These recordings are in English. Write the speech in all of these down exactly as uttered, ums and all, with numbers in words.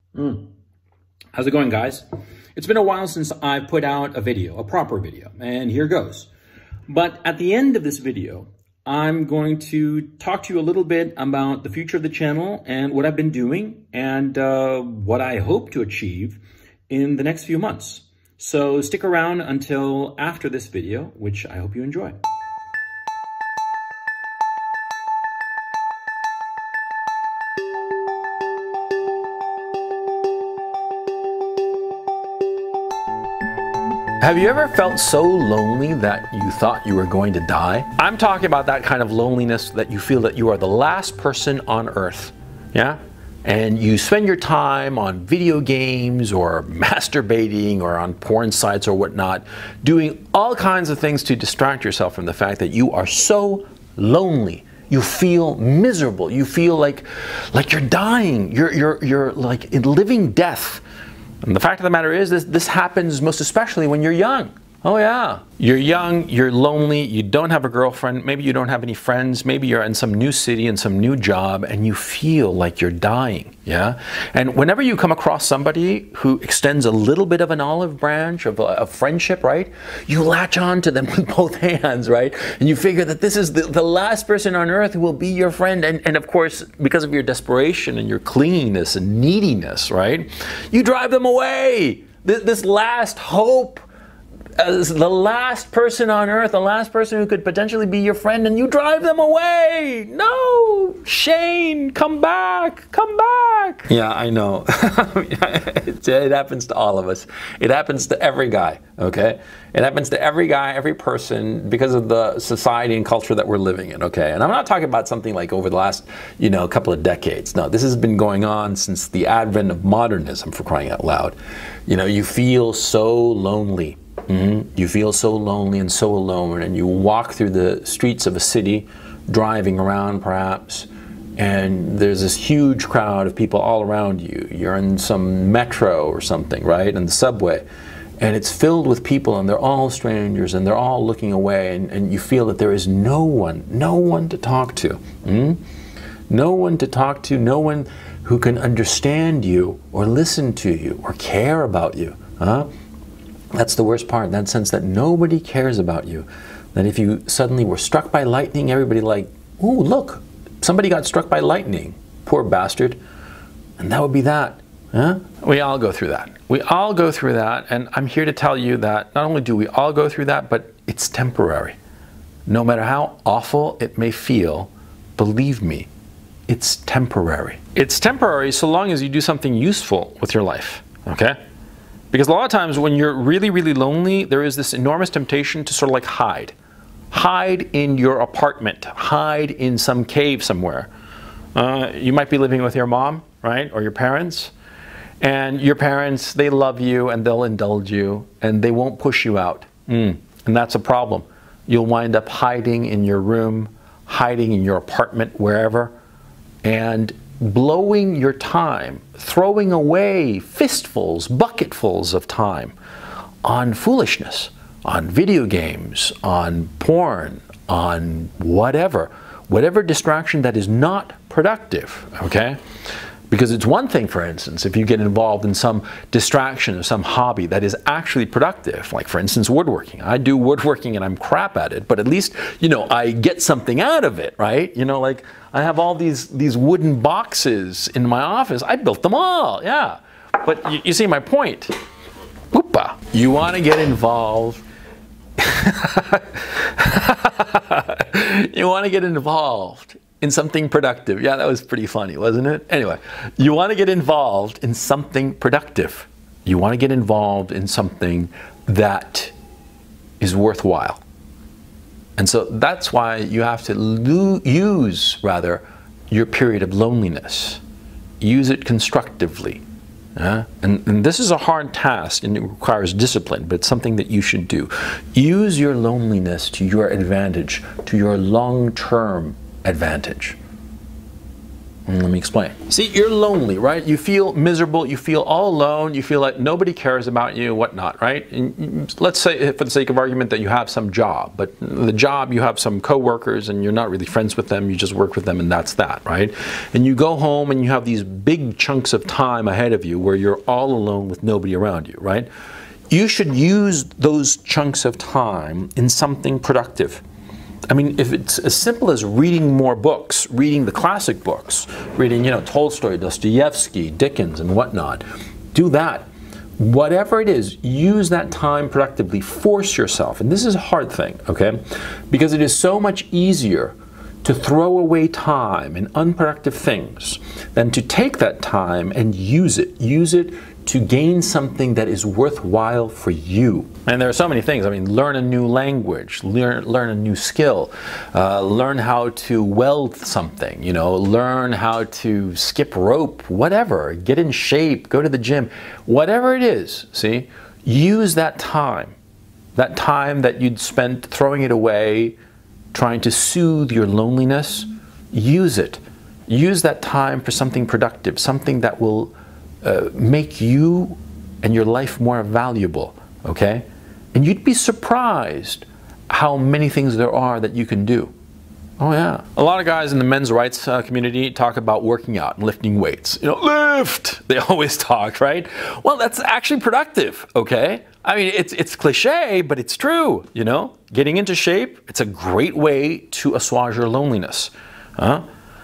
Mm. How's it going, guys? It's been a while since I put out a video, a proper video, and here goes. But at the end of this video, I'm going to talk to you a little bit about the future of the channel and what I've been doing and uh, what I hope to achieve in the next few months. So stick around until after this video, which I hope you enjoy. Have you ever felt so lonely that you thought you were going to die? I'm talking about that kind of loneliness that you feel that you are the last person on earth, yeah? And you spend your time on video games or masturbating or on porn sites or whatnot, doing all kinds of things to distract yourself from the fact that you are so lonely. You feel miserable. You feel like, like you're dying. You're, you're, you're like in living death. And the fact of the matter is, this, this happens most especially when you're young. Oh yeah. You're young, you're lonely, you don't have a girlfriend, maybe you don't have any friends, maybe you're in some new city and some new job and you feel like you're dying, yeah? And whenever you come across somebody who extends a little bit of an olive branch of, of friendship, right? You latch on to them with both hands, right? And you figure that this is the, the last person on earth who will be your friend. And, and of course, because of your desperation and your clinginess and neediness, right? You drive them away. This, this last hope, as the last person on earth, the last person who could potentially be your friend, and you drive them away. No, Shane, come back, come back. Yeah, I know. it, it happens to all of us. It happens to every guy, okay? It happens to every guy, every person, because of the society and culture that we're living in, okay? And I'm not talking about something like over the last, you know, couple of decades. No, this has been going on since the advent of modernism, for crying out loud. You know, you feel so lonely. Mm-hmm. You feel so lonely and so alone, and you walk through the streets of a city, driving around perhaps, and there's this huge crowd of people all around you. You're in some metro or something, right, in the subway, and it's filled with people, and they're all strangers, and they're all looking away, and, and you feel that there is no one, no one to talk to. Mm-hmm. No one to talk to, no one who can understand you or listen to you or care about you, huh? That's the worst part, in that sense that nobody cares about you. That if you suddenly were struck by lightning, everybody like, ooh, look, somebody got struck by lightning. Poor bastard. And that would be that. Huh? We all go through that. We all go through that, and I'm here to tell you that not only do we all go through that, but it's temporary. No matter how awful it may feel, believe me, it's temporary. It's temporary so long as you do something useful with your life, okay? Because a lot of times when you're really, really lonely, there is this enormous temptation to sort of like hide. Hide in your apartment. Hide in some cave somewhere. Uh, you might be living with your mom, right? Or your parents. And your parents, they love you and they'll indulge you and they won't push you out. Mm. And that's a problem. You'll wind up hiding in your room, hiding in your apartment, wherever, and blowing your time, throwing away fistfuls, bucketfuls of time on foolishness, on video games, on porn, on whatever, whatever distraction that is not productive, okay? Because it's one thing, for instance, if you get involved in some distraction or some hobby that is actually productive, like for instance woodworking. I do woodworking and I'm crap at it, but at least, you know, I get something out of it, right? You know, like I have all these, these wooden boxes in my office. I built them all, yeah. But you, you see my point. Whoopa. You want to get involved. You want to get involved in something productive. Yeah, that was pretty funny, wasn't it? Anyway, you want to get involved in something productive. You want to get involved in something that is worthwhile. And so that's why you have to lo- use, rather, your period of loneliness. Use it constructively. Uh, and, and this is a hard task and it requires discipline, but it's something that you should do. Use your loneliness to your advantage, to your long-term advantage. Let me explain. See, you're lonely, right? You feel miserable, you feel all alone, you feel like nobody cares about you, whatnot, right? And let's say, for the sake of argument, that you have some job, but the job, you have some coworkers and you're not really friends with them, you just work with them and that's that, right? And you go home and you have these big chunks of time ahead of you where you're all alone with nobody around you, right? You should use those chunks of time in something productive. I mean, if it's as simple as reading more books, reading the classic books, reading, you know, Tolstoy, Dostoevsky, Dickens, and whatnot, do that. Whatever it is, use that time productively. Force yourself. And this is a hard thing, okay? Because it is so much easier to throw away time in unproductive things than to take that time and use it. Use it to gain something that is worthwhile for you. And there are so many things. I mean, learn a new language, learn, learn a new skill, uh, learn how to weld something, you know, learn how to skip rope, whatever, get in shape, go to the gym, whatever it is, see, use that time, that time that you'd spent throwing it away, trying to soothe your loneliness, use it. Use that time for something productive, something that will Uh, make you and your life more valuable, okay? And you'd be surprised how many things there are that you can do. Oh yeah. A lot of guys in the men's rights uh, community talk about working out and lifting weights. You know, lift! They always talk, right? Well, that's actually productive, okay? I mean, it's, it's cliche, but it's true, you know? Getting into shape, it's a great way to assuage your loneliness. Huh?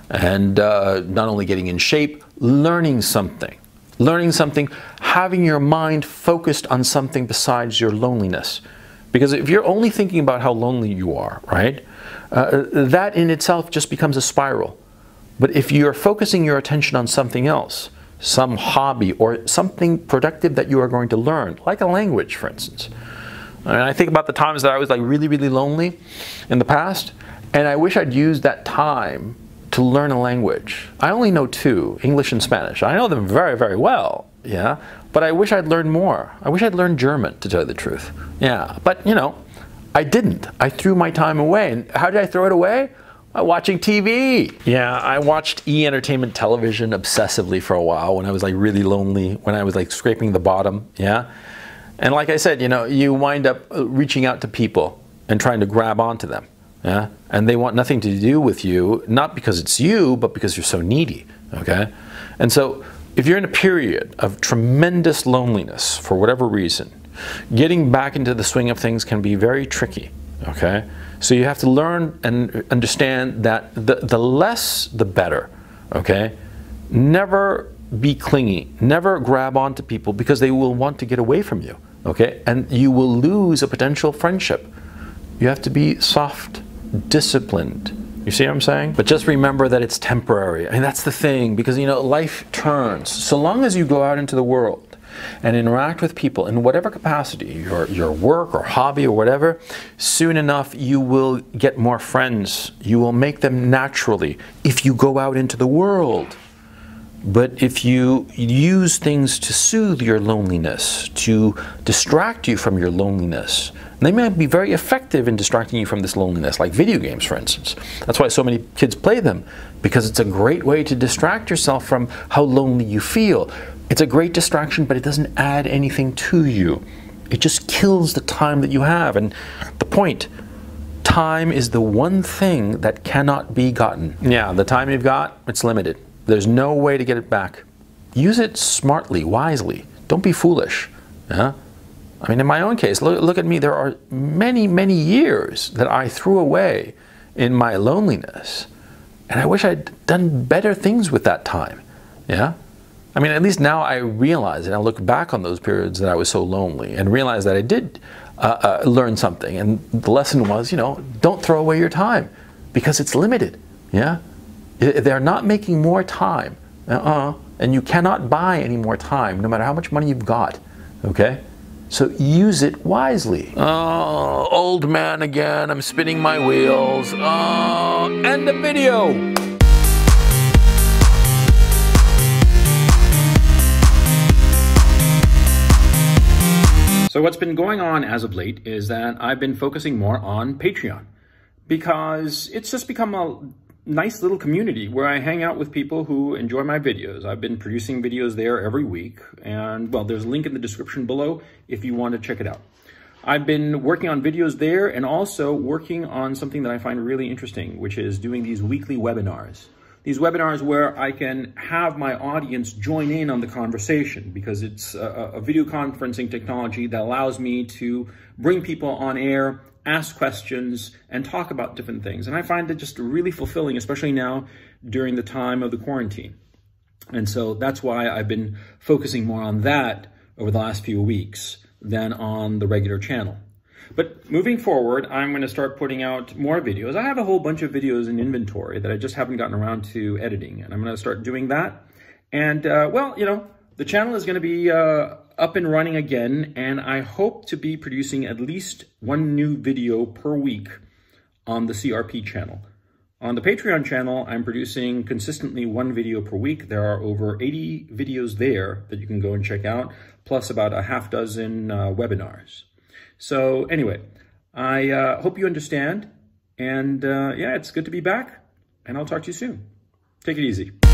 And uh, not only getting in shape, learning something. Learning something, having your mind focused on something besides your loneliness. Because if you're only thinking about how lonely you are, right, uh, that in itself just becomes a spiral. But if you're focusing your attention on something else, some hobby or something productive that you are going to learn, like a language, for instance. And I think about the times that I was like really, really lonely in the past, and I wish I'd used that time to learn a language. I only know two, English and Spanish. I know them very, very well, yeah, but I wish I'd learned more. I wish I'd learned German, to tell you the truth. Yeah, but you know, I didn't. I threw my time away. And how did I throw it away? By watching T V. Yeah, I watched E! Entertainment Television obsessively for a while when I was like really lonely, when I was like scraping the bottom, yeah. And like I said, you know, you wind up reaching out to people and trying to grab onto them. Yeah? And they want nothing to do with you, not because it's you, but because you're so needy, okay? And so if you're in a period of tremendous loneliness for whatever reason, getting back into the swing of things can be very tricky, okay? So you have to learn and understand that the, the less, the better, okay? Never be clingy, never grab onto people because they will want to get away from you, okay? And you will lose a potential friendship. You have to be soft, disciplined. You see what I'm saying? But just remember that it's temporary. I mean, that's the thing, because, you know, life turns. So long as you go out into the world and interact with people in whatever capacity, your, your work or hobby or whatever, soon enough you will get more friends. You will make them naturally if you go out into the world. But if you use things to soothe your loneliness, to distract you from your loneliness, they might be very effective in distracting you from this loneliness, like video games, for instance. That's why so many kids play them, because it's a great way to distract yourself from how lonely you feel. It's a great distraction, but it doesn't add anything to you. It just kills the time that you have. And the point, time is the one thing that cannot be gotten. Yeah, the time you've got, it's limited. There's no way to get it back. Use it smartly, wisely. Don't be foolish. Yeah? I mean, in my own case, look, look at me. There are many, many years that I threw away in my loneliness. And I wish I'd done better things with that time. Yeah? I mean, at least now I realize, and I look back on those periods that I was so lonely and realize that I did uh, uh, learn something. And the lesson was, you know, don't throw away your time because it's limited. Yeah? They're not making more time. Uh-uh. And you cannot buy any more time, no matter how much money you've got. Okay? So use it wisely. Oh, old man again. I'm spinning my wheels. Oh, end the video. So what's been going on as of late is that I've been focusing more on Patreon because it's just become a nice little community where I hang out with people who enjoy my videos. I've been producing videos there every week, and well, there's a link in the description below if you want to check it out. I've been working on videos there and also working on something that I find really interesting, which is doing these weekly webinars. These webinars where I can have my audience join in on the conversation, because it's a, a video conferencing technology that allows me to bring people on air, ask questions, and talk about different things. And I find it just really fulfilling, especially now during the time of the quarantine. And so that's why I've been focusing more on that over the last few weeks than on the regular channel. But moving forward, I'm going to start putting out more videos. I have a whole bunch of videos in inventory that I just haven't gotten around to editing, and I'm going to start doing that. And, uh, well, you know, the channel is going to be uh, up and running again, and I hope to be producing at least one new video per week on the C R P channel. On the Patreon channel, I'm producing consistently one video per week. There are over eighty videos there that you can go and check out, plus about a half dozen uh, webinars. So anyway, I uh, hope you understand, and uh, yeah, it's good to be back, and I'll talk to you soon. Take it easy.